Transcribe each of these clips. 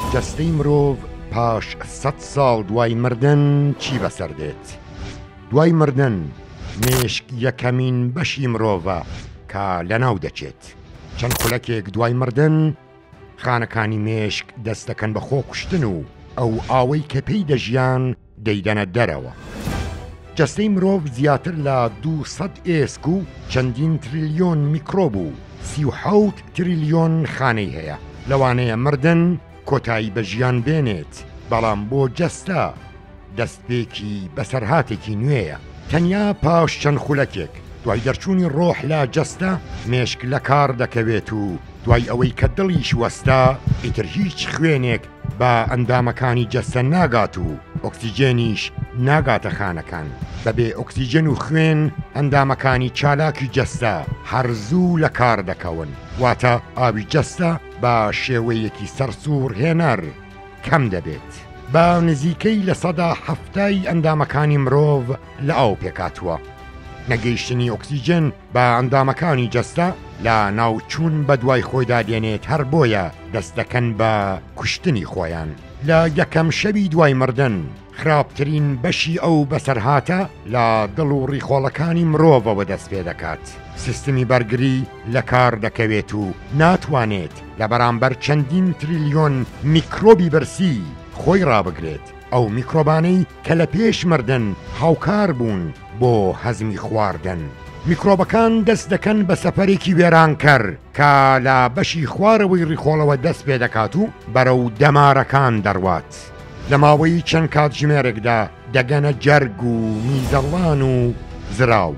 جەستەی مرۆڤ پاش 100 ساڵ دوای مردن چی بەسەر دێت؟ دوای مردن مێشک یەکەمین بەشی مرۆڤە کە لەناو دەچێت. چەند خولەکێک دوای مردن خانەکانی مێشک دەست دەکەن بە خۆکوشتن و ئەو ئاوەی کە پێی دەژیان دەیدەنە دەرەوە. جەستەی مرۆڤ زیاتر لە 200 ئێسک و چەندین تریلیۆن میکرۆب و 37 تریلیۆن خانەی هەیە. لەوانەیە مردن کۆتایی بە ژیان بێنێت، بەڵام بۆ جەستە دەستپێکی بەسەرهاتێکی نوێیە. تەنیا پاش چەند خولەکێک دوای دەرچوونی ڕۆح لە جەستە مێشک لە کار دەکەوێت و دوای ئەوەی کە دڵیش وەستا ئیتر هیچ خوێنێک بە ئەندامەکانی جەستە ناگات و ئۆکسیجێنیش ناگاتە خانەکان. بەبێ ئۆکسیجێن و خوێن ئەندامەکانی چالاکی جەستە هەرزوو لە کار دەکەون، واتە ئاوی جەستە بە شێوەیەکی سەرسوور هێنەر کەم دەبێت. بە نزیکەی لە 170 ئەندامەکانی مرۆڤ لە ئاو پێکاتووە. نەگەیشتنی ئۆکسیجن بە ئەندامەکانی جەستە لە ناوچوون بە دوای خۆیدا دێنێت، هەر بۆیە دەست دەکەن بە کوشتنی خۆیان. لە یەکەم شەوی دوای مردن خراپترین بەشی ئەو بەسەرهاتە لە دڵ و ڕیخۆڵەکانی مرۆڤەوە دەست پێ دەکات. سیستمی بەرگری لە کار دەکەوێت و ناتوانێت لە بەرامبەر چەندین تریلیۆن میکرۆبی بەرسی خۆی ڕابگرێت. ئەو میکرۆبانەی کە لە پێش مردن هاوکار بوون بۆ هەزمی خواردن. میکرۆبەکان دەست دەکەن بە سەفەرێکی وێرانکەر کە لە بەشی خوارەوەی ڕیخۆڵەوە دەست پێ دەکات و بەرەو دەمارەکان دەڕوات. لە ماوەی چەند کاتژمێرێکدا دەگەنە جەرگ و میزەڵان و زراو.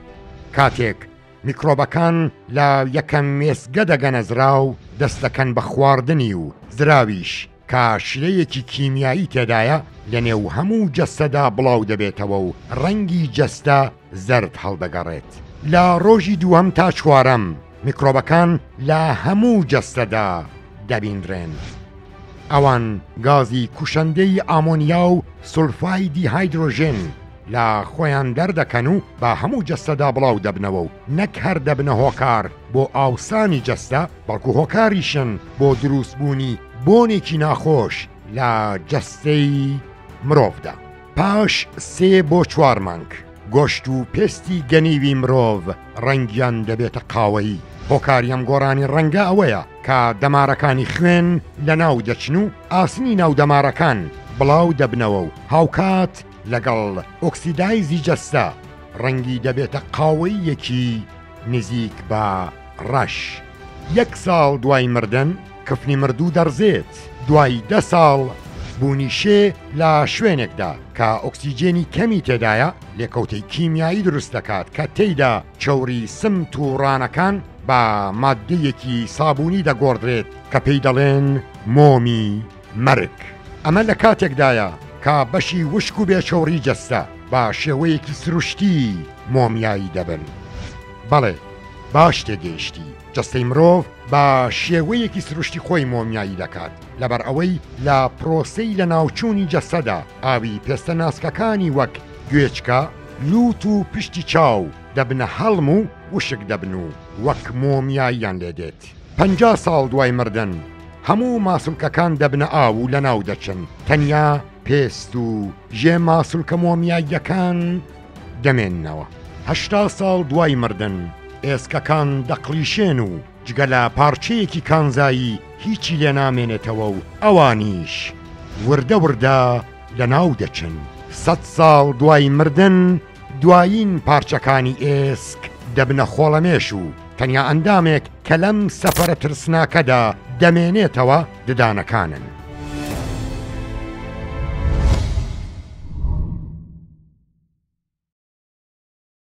کاتێک میکرۆبەکان لە یەکەم مێسگە دەگەنە زراو دەست دەکەن بە خواردنی و زراویش کە شلەیەکی کیمیایی تێدایە لە نێو هەموو جەستەدا بڵاو دەبێتەوە و ڕەنگی جەستە زەرد هەڵدەگەڕێت. لە ڕۆژی دووەم تا چوارەم میکرۆبەکان لە هەموو جەستەدا دەبیندرێن. ئەوان گازی کوشەندەی ئامۆنیا و سولفایدی هایدرۆژێن لە خۆیان دەردەکەن و بە هەموو جەستەدا بڵاو دەبنەوە و نەک هەر دەبنە هۆکار بۆ ئاوسانی جەستە، بەڵکو هۆکاریشن بۆ دروستبوونی بۆنێکی ناخۆش لە جەستەی مرۆڤدا. پاش 3 بۆ 4 مانگ گۆشت و پێستی گەنیوی مرۆڤ ڕەنگیان دەبێتە قاوەیی. هۆکاریەم گۆڕانی ڕەنگە ئەوەیە کە دەمارەکانی خوێن لە ناو دەچن و ئاسنی ناو دەمارەکان بڵاو دەبنەوە و هاوکات لەگەڵ ئۆکسیدایزی جەستە ڕەنگی دەبێتە قاوەیەکی نزیک بە ڕەش. 1 ساڵ دوای مردن کفنی مردوو دەڕزێت. دوای 10 ساڵ بوونی شێ لە شوێنێکدا کە ئۆکسیجێنی کەمی تێدایە لێکەوتەی کیمیایی دروست دەکات کە تێیدا چەوری سم تووڕانەکان بە مادەیەکی سابوونی دەگۆڕدرێت کە پێی دەڵێن مۆمی مەرگ. ئەمە لە کاتێکدایە کە بەشی وشک و بێچەوری جەستە بە شێوەیەکی سروشتی مۆمیایی دەبن. بەڵێ باش تێگەیشتی، جەستەی مرۆڤ بە شێوەیەکی سروشتی خۆی مۆمیایی دەکات لەبەر ئەوەی لە پرۆسەی لە ناوچوونی جەستەدا ئاوی پێستە ناسکەکانی وەک گوێچکە، لووت و پشتی چاو دەبنە هەڵم و وشک دەبن و وەک مۆمیاییان لێدێت. 50 ساڵ دوای مردن هەموو ماسوولکەکان دەبنە ئاو و لە ناو دەچن، تەنیا پێست و ژێ ماسوولکە مۆمیاییەکان دەمێننەوە. 80 ساڵ دوای مردن ئێسکەکان دەقلیشێن و جگە لە پارچەیەکی کانزایی هیچی لێ نامێنێتەوە و ئەوانیش وردە وردە لە ناو دەچن. 100 ساڵ دوای مردن دوایین پارچەکانی ئێسک دەبنە خۆڵەمێش و تەنیا ئەندامێک کە لەم سەفەرە ترسناکەدا دەمێنێتەوە ددانەکانن.